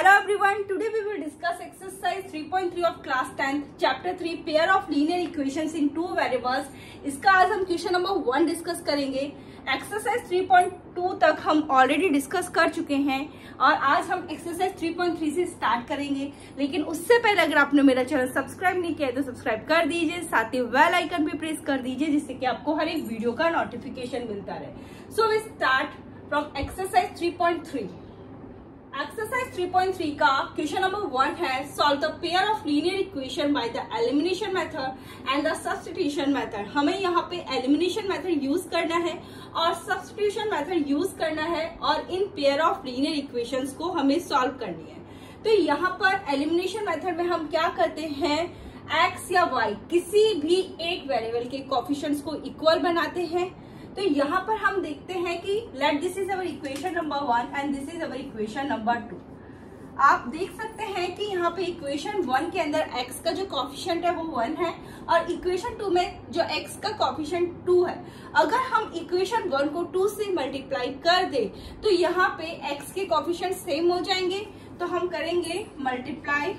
Hello everyone, today we will discuss exercise 3.3 of class 10th chapter 3 pair of linear equations in two variables। इसका आज हम question number 1 discuss करेंगे। Exercise 3.2 तक हम already discuss कर चुके हैं और आज हम एक्सरसाइज 3.3 से स्टार्ट करेंगे। लेकिन उससे पहले अगर आपने मेरा चैनल सब्सक्राइब नहीं किया है तो सब्सक्राइब कर दीजिए, साथ ही बेल आइकन भी प्रेस कर दीजिए जिससे कि आपको हर एक वीडियो का नोटिफिकेशन मिलता रहे। So we start from exercise 3.3। Exercise 3.3 का क्वेश्चन नंबर 1 है solve the pair of linear equation by the elimination method and the substitution method. हमें यहाँ पे एलिमिनेशन मेथड यूज करना है और सब्स्टिट्यूशन मेथड यूज करना है और इन पेयर ऑफ लीनियर इक्वेशंस को हमें सॉल्व करनी है। तो यहाँ पर एलिमिनेशन मेथड में हम क्या करते हैं, एक्स या वाई किसी भी एक वेरिएबल के कोएफिशिएंट्स को इक्वल बनाते हैं। तो यहाँ पर हम देखते हैं कि let this is our equation number 1 and this is our equation number 2। आप देख सकते हैं कि यहाँ पे इक्वेशन 1 के अंदर x का जो कोएफिशिएंट है वो 1 है और इक्वेशन 2 में जो x का कोएफिशिएंट 2 है। अगर हम इक्वेशन 1 को 2 से मल्टीप्लाई कर दे तो यहाँ पे x के कोएफिशिएंट सेम हो जाएंगे। तो हम करेंगे मल्टीप्लाई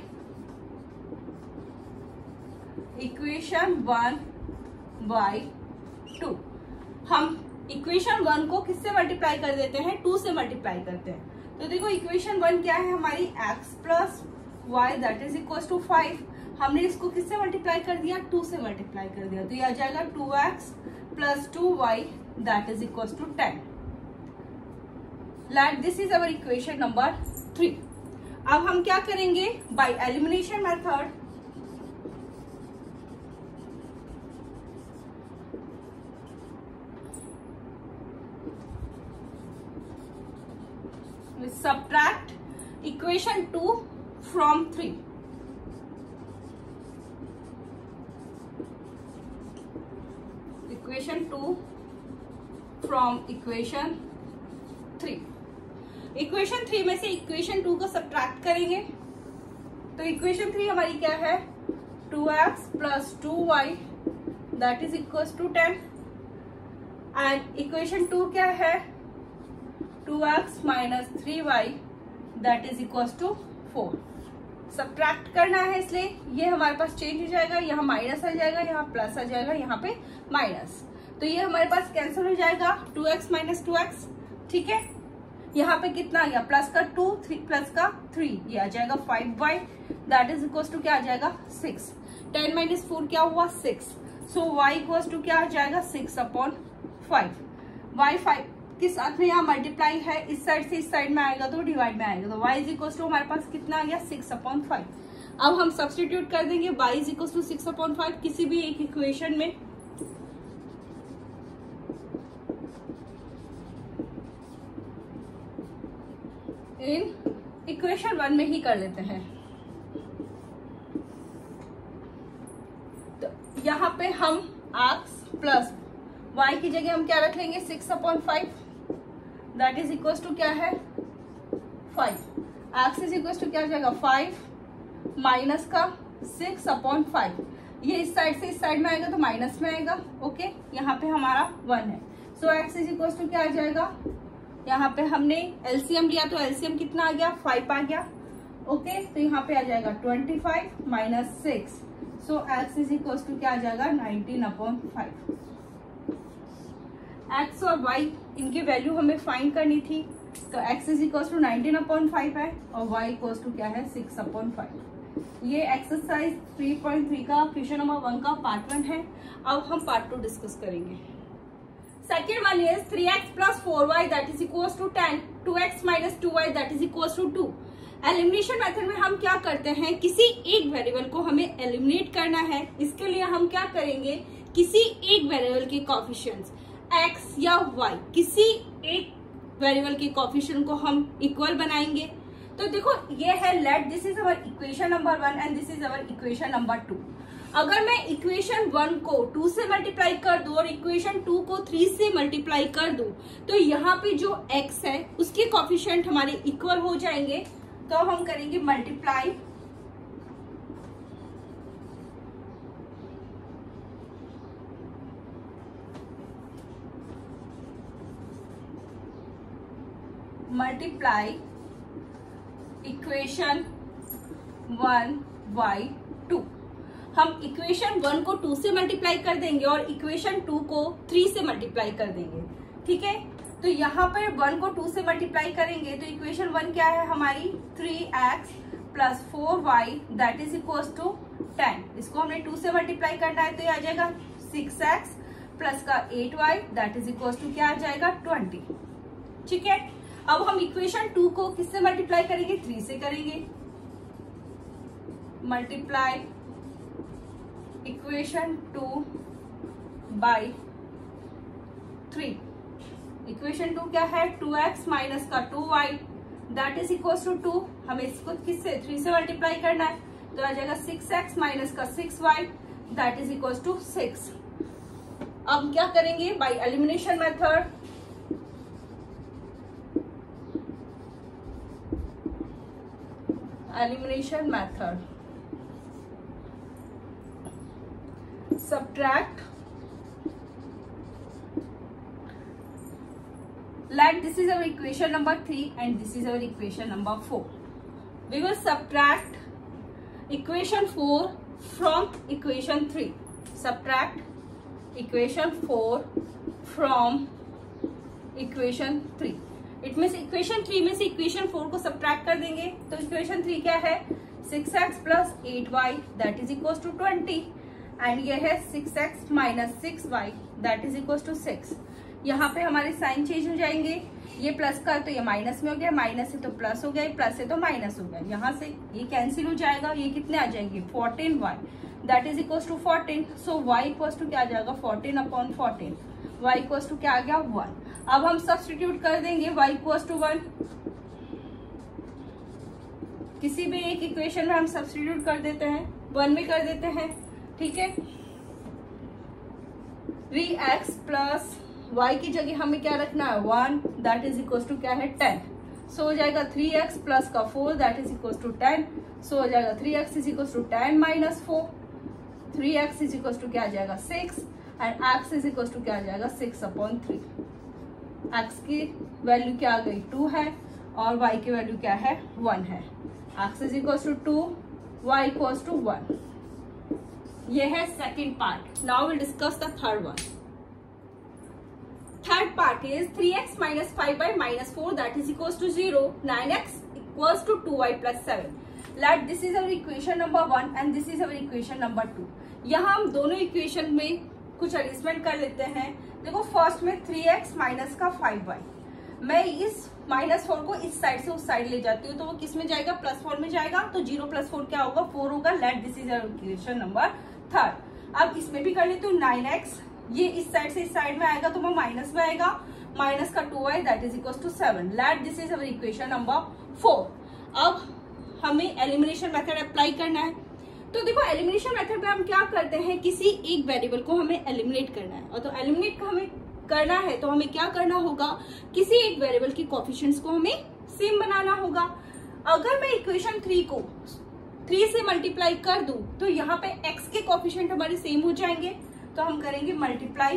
इक्वेशन 1 बाय 2। हम इक्वेशन 1 को किससे मल्टीप्लाई कर देते हैं, 2 से मल्टीप्लाई करते हैं। तो देखो इक्वेशन 1 क्या है हमारी, x plus y that is equal to 5। हमने इसको किससे मल्टीप्लाई कर दिया, 2 से मल्टीप्लाई कर दिया। तो ये आ जाएगा 2x plus 2y that is equal to 10। Let this is our equation number 3। अब हम क्या करेंगे, by elimination method subtract equation 2 from 3। equation 2 from equation 3। equation 3 में से equation 2 को subtract करेंगे तो equation 3 हमारी क्या है, 2x plus 2y that is equals to 10 and equation 2 क्या है, 2x minus 3y that is equals to 4। Subtract करना है इसलिए ये हमारे पास चेंज हो जाएगा, यहाँ माइनस आ जाएगा, यहाँ प्लस आ जाएगा, यहाँ पे माइनस। तो ये हमारे पास कैंसिल हो जाएगा, 2x माइनस 2x, ठीक है। यहाँ पे कितना आ गया, प्लस का 2, 3 प्लस का 3, ये आ जाएगा 5y that is equals to क्या आ जाएगा 6। 10 माइनस 4 क्या हुआ 6। सो y इक्वल्स टू क्या आ जाएगा 6/5। y 5 के साथ में यहाँ मल्टीप्लाई है, इस साइड से इस साइड में आएगा तो डिवाइड में आएगा। तो y इज इक्वल टू हमारे पास कितना आ गया 6/5। अब हम सब्स्टिट्यूट कर देंगे y इज इक्वल टू 6/5 किसी भी एक इक्वेशन में। इन इक्वेशन 1 में ही कर लेते हैं। तो यहाँ पे हम x प्लस y की जगह हम क्या रख लेंगे 6/5 दैट इज इक्वल टू क्या है 5। x इज इक्वल टू क्या हो जाएगा 5 माइनस का 6/5। ये इस साइड से इस साइड में आएगा तो माइनस में आएगा, ओके। यहाँ पे हमारा 1 है। So x is equal to क्या आ जाएगा, यहाँ पे हमने एलसीएम लिया तो एलसीएम कितना आ गया 5 आ गया, ओके। तो यहाँ पे आ जाएगा 25 minus 6। So x is equal to क्या आ जाएगा 19/5। x और y इनकी वैल्यू हमें फाइंड करनी थी तो x इज इक्वल टू 19/5 है और y इक्वल टू क्या है 6/5। ये एक्सरसाइज 3.3 का क्वेश्चन नंबर 1 का पार्ट 1 है। अब हम पार्ट 2 डिस्कस करेंगे। Second one is 3x plus 4y that is equal to 10, 2x minus 2y that is equal to 2। Elimination method में हम क्या करते हैं, किसी एक वेरिएबल को हमें एलिमिनेट करना है। इसके लिए हम क्या करेंगे, किसी एक वेरिएबल के कोएफिशिएंट्स x या y किसी एक वेरिएबल के कोएफिशिएंट को हम इक्वल बनाएंगे। तो देखो ये है let this is our equation number 1 and this is our equation number 2। अगर मैं इक्वेशन 1 को 2 से मल्टीप्लाई कर दूं और इक्वेशन 2 को 3 से मल्टीप्लाई कर दूं तो यहाँ पे जो x है उसके कोएफिशिएंट हमारे इक्वल हो जाएंगे। तो हम करेंगे मल्टीप्लाई इक्वेशन 1/2। हम इक्वेशन 1 को 2 से मल्टीप्लाई कर देंगे और इक्वेशन 2 को 3 से मल्टीप्लाई कर देंगे। ठीक है, तो यहाँ पर 1 को 2 से मल्टीप्लाई करेंगे तो इक्वेशन 1 क्या है हमारी 3x plus 4y that is equal to 10। इसको हमने 2 से मल्टीप्लाई करना है तो ये आ जाएगा 6x प्लस का 8y that is equal to क्या आ जाएगा 20। ठीक है, अब हम इक्वेशन 2 को किससे मल्टीप्लाई करेंगे 3 से करेंगे। Multiply equation 2 by 3। इक्वेशन 2 क्या है 2x माइनस का 2y that is equal to 2। हमें इसको किससे 3 से मल्टीप्लाई करना है तो आ जाएगा 6x माइनस का 6y that is equal to 6। अब क्या करेंगे by elimination method. Elimination method subtract, like this is our equation number 3 and this is our equation number 4. We will subtract equation 4 from equation 3. Subtract equation 4 from equation 3. It means equation 3 में से equation 4 को subtract कर देंगे तो equation 3 क्या है 6x plus 8y that is equals to 20 and ये है 6x minus 6y that is equal to 6। यहाँ पे हमारे साइन चेंज हो जाएंगे, ये प्लस का तो ये माइनस में हो गया, माइनस से तो प्लस हो गया, प्लस से तो माइनस हो गया। यहाँ से ये कैंसिल हो जाएगा, ये कितने आ जाएंगे 14y that is equal to 14। So y equal to क्या आ जाएगा 14 अपॉन 14, y इक्वल टू क्या आ गया 1। अब हम सब्स्टिट्यूट कर देंगे y इक्वल टू 1। किसी भी एक इक्वेशन में हम सब्स्टिट्यूट कर देते हैं, 1 में कर देते हैं। ठीक है, 3x प्लस y की जगह हमें क्या रखना है 1 दैट इज इक्वल टू क्या है 10। सो हो जाएगा 3x प्लस का 4 that is equal to 10। So हो जाएगा 3x is equal to 10 minus 4। 3x is equal to क्या आ जाएगा 6 and x is equal to क्या आ जाएगा 6 अपॉन 3। x की वैल्यू क्या आ गई 2 है और y की वैल्यू क्या है 1 है। x is equal to 2, y equal to 1। ये है second part. Now will discuss the third one. Third part is 3x minus 5y minus 4 that is equal to 0। 9x equals to 2y plus 7। Let this is our equation number 1 and this is our equation number 2। यहाँ हम दोनों equation में कुछ adjustment कर लेते हैं। देखो first में 3x माइनस का 5y, मैं इस माइनस 4 को इस साइड से उस साइड ले जाती हूँ तो वो किस में जाएगा प्लस 4 में जाएगा, तो 0 प्लस 4 क्या होगा 4 होगा। Let this is our equation number third. अब इसमें भी कर लेती हूँ 9x, ये इस साइड से इस साइड में आएगा तो वो माइनस में आएगा, माइनस का 2y that is equal to 7। Let this is our equation number 4। अब हमें एलिमिनेशन मेथड अप्लाई करना है। तो देखो एलिमिनेशन मेथड में हम क्या करते हैं, किसी एक वेरिएबल को हमें एलिमिनेट करना है, और तो एलिमिनेट को हमें करना है तो हमें क्या करना होगा, किसी एक वेरिएबल की कोएफिशिएंट्स को हमें सेम बनाना होगा। अगर मैं इक्वेशन 3 को 3 से मल्टीप्लाई कर दूं तो यहाँ पे x के कोएफिशिएंट हमारे सेम हो जाएंगे, तो हम करेंगे मल्टीप्लाई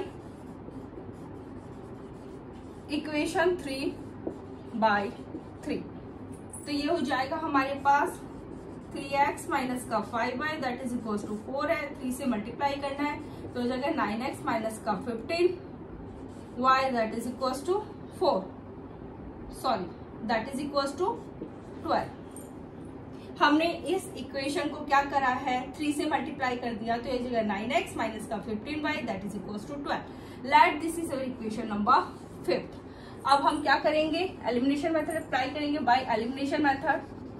इक्वेशन 3 बाई 3। तो ये हो जाएगा हमारे पास 3x माइनस का 5y that is equal to 4 है, 3 से मल्टीप्लाई करना है तो हो जाएगा 9x माइनस का 15y that is equal to 4, sorry that is equal to 12। हमने इस इक्वेशन को क्या करा है 3 से मल्टीप्लाई कर दिया तो ये जगह 9x माइनस का 15y that is equal to 12। Let this is our equation number 5। अब हम क्या करेंगे, एलिमिनेशन मेथड अप्लाई करेंगे by elimination method.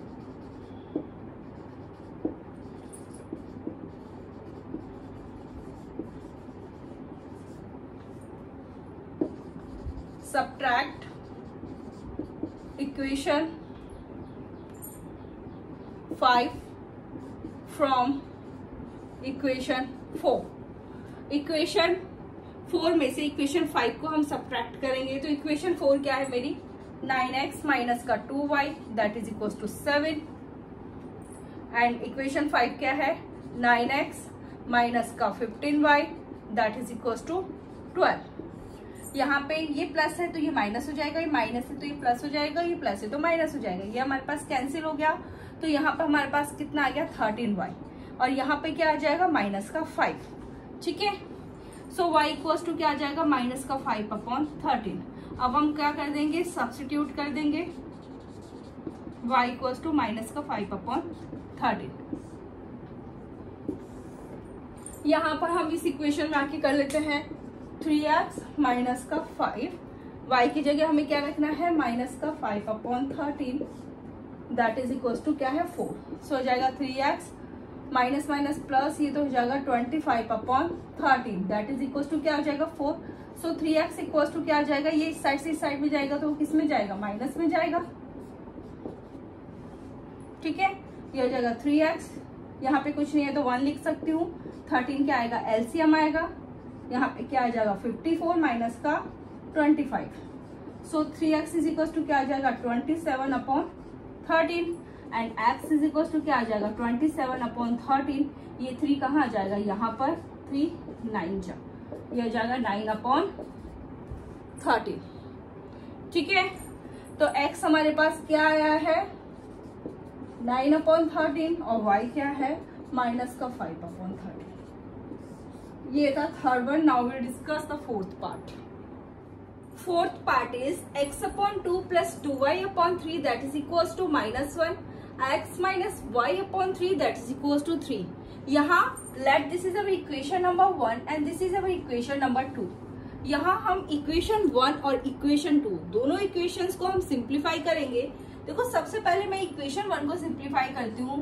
subtract equation 5 from equation 4। Equation 4 में से इक्वेशन 5 को हम सब्ट्रैक्ट करेंगे तो इक्वेशन 4 क्या है मेरी 9x माइनस का 2y that is equal to 7 and equation 5 क्या है 9x माइनस का 15y that is equal to 12। यहाँ पे ये प्लस है तो ये माइनस हो जाएगा, ये माइनस है तो ये प्लस हो जाएगा, ये प्लस है तो माइनस हो जाएगा, ये हमारे पास कैंसिल हो गया। तो यहाँ पे हमारे पास कितना आ गया 13y, और यहाँ पे क्या आ जाएगा माइनस का 5। ठीक है, सो y इक्वल्स टू क्या आ जाएगा माइनस का 5/13। अब हम क्या कर देंगे, सब्स्टिट्यूट कर देंगे, y इक्वल्स टू माइनस का 5/13। यहाँ पर हम इस इक्वेशन में आके कर लेते हैं 3x माइनस का 5, y की जगह हमें क्या रखना है माइनस का 5/13, दैट इज इक्वल्स टू क्या है 4। सो हो जाएगा 3x माइनस माइनस प्लस, ये तो हो जाएगा 25/13, दैट इज इक्वल्स टू क्या हो जाएगा 4। सो 3x इक्वल्स टू क्या आ जाएगा, ये इस साइड से इस साइड में जाएगा तो किस में जाएगा, माइनस में जाएगा। ठीक है, ये हो जाएगा 3x, यहाँ पे कुछ नहीं है तो 1 लिख सकती हूँ। 13 क्या आएगा, एलसीएम आएगा, यहाँ पे क्या आ जाएगा 54 माइनस का 25। सो 3x इज इक्वल टू क्या आ जाएगा 27/13 and x is equal to क्या आ जाएगा 27/13। ये 3 कहाँ आ जाएगा, यहाँ पर 3 9 जा, ये हो जाएगा 9/13। ठीक है, तो x हमारे पास क्या आया है 9/13 और y क्या है माइनस का 5/13। ये था third one. Now we discuss the fourth part. Fourth part is x/2 plus 2y/3 that is equals to -1, x minus y/3 that is equals to 3। यहाँ let this is our equation number 1 and this is our equation number 2। यहाँ हम equation 1 और equation 2 दोनों equations को हम simplify करेंगे। देखो सबसे पहले मैं इक्वेशन 1 को सिंप्लीफाई करती हूँ,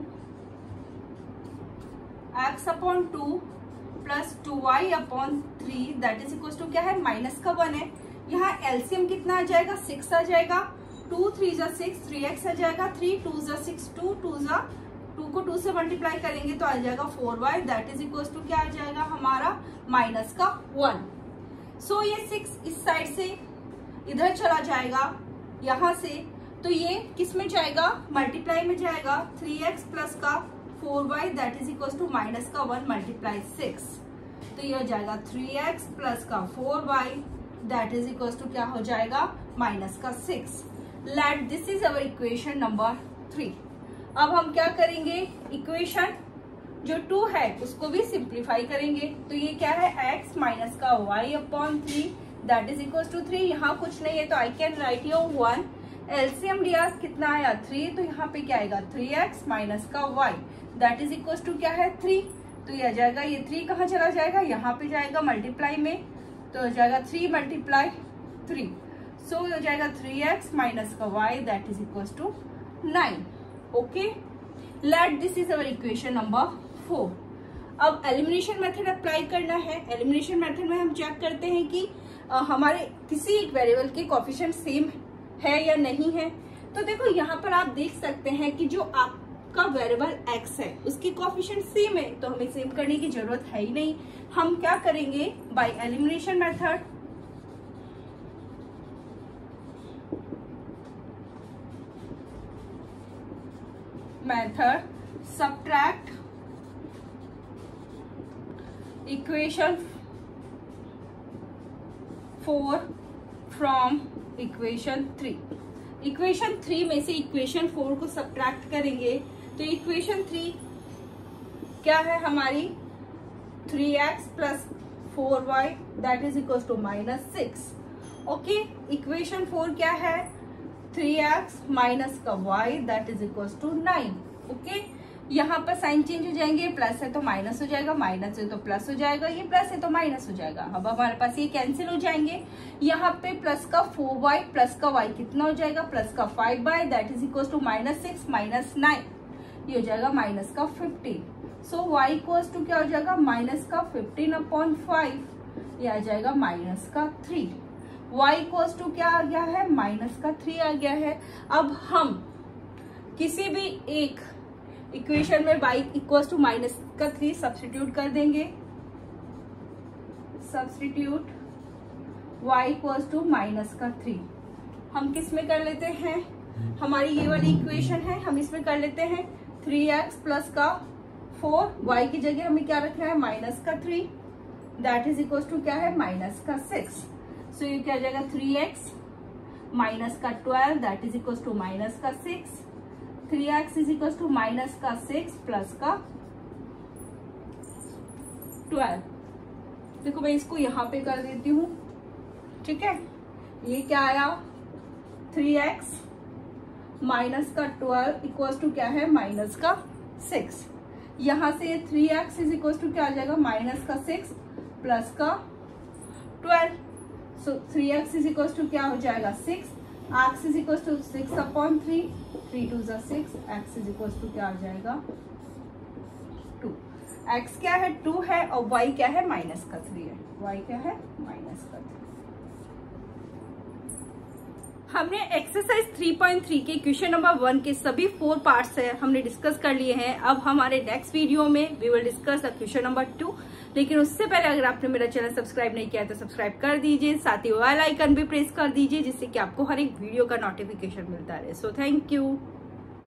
x/2 plus 2y/3 that is equal to क्या है माइनस का 1 है। यहाँ एलसीएम कितना आ जाएगा 6 आ जाएगा, 2 3 जा 6, 3x आ जाएगा, 3 2 जा 6, 2 2 जा 2 को 2 से मल्टीप्लाई करेंगे तो आ जाएगा 4y that is equal to क्या आ जाएगा हमारा माइनस का 1। सो ये 6 इस साइड से इधर चला जाएगा यहाँ से, तो ये किस में जाएगा मल्टीप्लाई में जाएगा, 3x प्लस का 4y that is equal to minus का 1 मल्टीप्लाई 6। तो ये हो जाएगा 3x प्लस का 4y that is equal to क्या हो जाएगा माइनस का 6। Let this is our equation number 3। अब हम क्या करेंगे, इक्वेशन जो 2 है उसको भी सिंप्लीफाई करेंगे। तो ये क्या है x माइनस का y/3 that is equal to 3। यहाँ कुछ नहीं है तो I can write your 1। LCM लिया कितना आया 3, तो यहाँ पे क्या आएगा 3x माइनस का y that is equal to क्या है 3। तो ये आ जाएगा, ये 3 कहाँ चला जाएगा, यहाँ पे जाएगा मल्टीप्लाई में, तो हो जाएगा 3 मल्टीप्लाई 3। सो हो जाएगा 3x माइनस का y that is equal to 9। Okay, let this is our equation number 4। अब एलिमिनेशन मेथड अप्लाई करना है। एलिमिनेशन मेथड में हम चेक करते हैं कि हमारे किसी एक वेरिएबल के कोएफिशिएंट सेम है या नहीं है। तो देखो यहाँ पर आप देख सकते हैं कि जो आपका वेरिएबल x है उसकी कोएफिशिएंट सेम है, तो हमें सेम करने की जरूरत है ही नहीं। हम क्या करेंगे, by elimination method subtract equation 4 from equation 3। Equation 3 में से इक्वेशन 4 को सब्ट्रैक्ट करेंगे तो इक्वेशन 3 क्या है हमारी 3x plus 4y that is equal to -6। Okay, equation 4 क्या है 3x माइनस का y that is equal to 9। Okay, यहाँ पर साइन चेंज हो जाएंगे, प्लस है तो माइनस हो जाएगा, माइनस है तो प्लस हो जाएगा, ये प्लस है तो माइनस हो जाएगा। अब हमारे पास ये कैंसिल हो जाएंगे। यहाँ पे प्लस का 4y प्लस का y कितना हो जाएगा, प्लस का 5y that is equal to -6 minus 9, ये हो जाएगा माइनस का 15। सो y इक्वल टू क्या हो जाएगा माइनस का 15/5, ये आ जाएगा माइनस का 3। y इक्वल टू क्या आ गया है माइनस का 3 आ गया है। अब हम किसी भी एक इक्वेशन में y इक्वल टू माइनस का 3 सब्स्टिट्यूट कर देंगे। Substitute y equal to minus का 3 हम किस में कर लेते हैं, हमारी ये वाली इक्वेशन है, हम इसमें कर लेते हैं 3x प्लस का 4, y की जगह हमें क्या रखना है माइनस का 3 दैट इज इक्वल टू क्या है माइनस का 6। सो ये क्या हो जाएगा 3x माइनस का 12 that is equal to minus का 6, 3x is equal to minus का 6 प्लस का 12। देखो मैं इसको यहाँ पे कर देती हूँ, ठीक है। ये क्या आया 3x माइनस का 12 इक्वल टू क्या है माइनस का 6। यहाँ से 3x इज इक्वल टू क्या आ जाएगा माइनस का 6 प्लस का 12। सो 3x इज इक्वल टू क्या हो जाएगा 6, x इज इक्वल टू 6/3, 3 2 जा 6, x इज इक्वल टू क्या आ जाएगा 2। x क्या है 2 है और y क्या है माइनस का 3 है, y क्या है माइनस का 3। हमने एक्सरसाइज 3.3 के क्वेश्चन नंबर 1 के सभी 4 पार्ट्स है हमने डिस्कस कर लिए हैं। अब हमारे नेक्स्ट वीडियो में we will discuss the question number 2। लेकिन उससे पहले अगर आपने मेरा चैनल सब्सक्राइब नहीं किया तो सब्सक्राइब कर दीजिए, साथ ही बेल आइकन भी प्रेस कर दीजिए जिससे कि आपको हर एक वीडियो का नोटिफिकेशन मिलता रहे। So thank you.